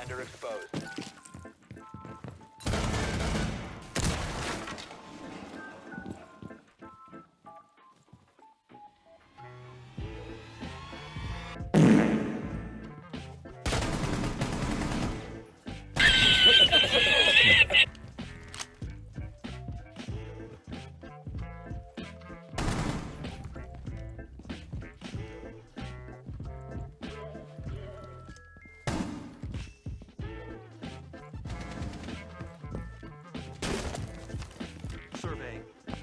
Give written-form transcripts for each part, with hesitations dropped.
Offender exposed. Surveying.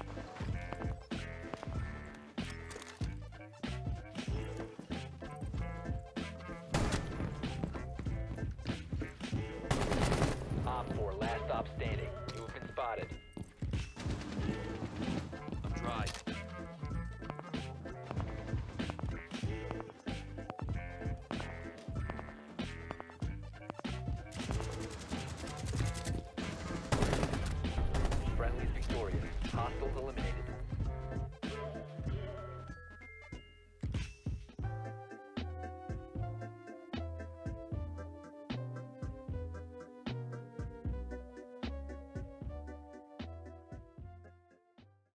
Op 4, last stop standing. You have been spotted. I'm dry. Friendly's victorious. Hostiles eliminated.